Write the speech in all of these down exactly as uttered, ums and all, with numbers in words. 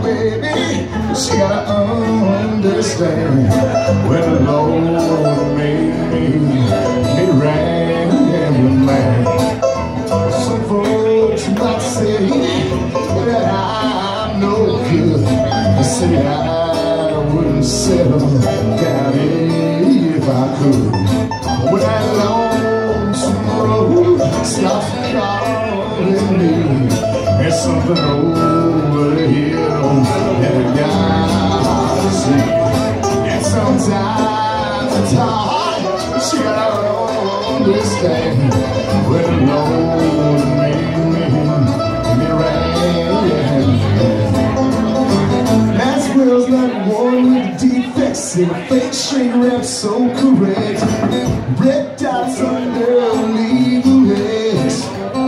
baby, she gotta understand. When the Lord made me, He ran and man. Some folks might say that I'm no good. They say I wouldn't settle down if I could. When that lonesome road stops calling me, there's something over the hill that I gotta see. And sometimes it's hard, she gotta understand. When the Lord made me, me right. Maxwell's not one with defects in a fake shrink wrap so correct. Red dots underneath the legs.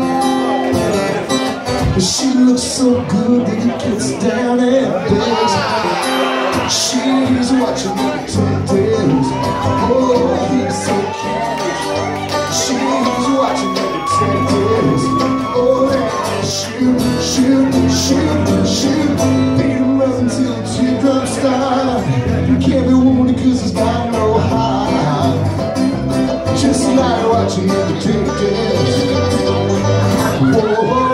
She looks so good that it gets down and begs. She's watching the detectives. Oh, he's so cute. She's watching the detectives. Oh, and shoot, shoot, shoot, shoot. Beat him up until the teardrops stop. You can't be wounded cause he's got no heart. Just like watching the detectives. Whoa.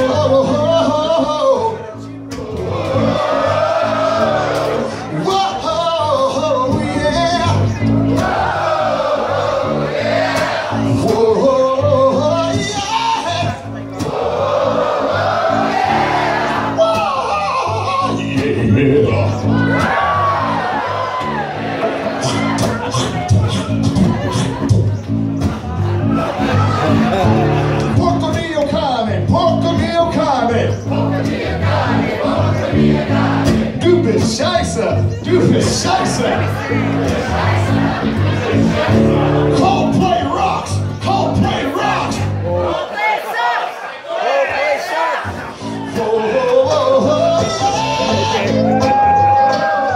Porco Dio Carne, Porco Dio Carne, Porco Dio Carne, Porco Dio Carne. Du bist scheiße, du bist scheiße.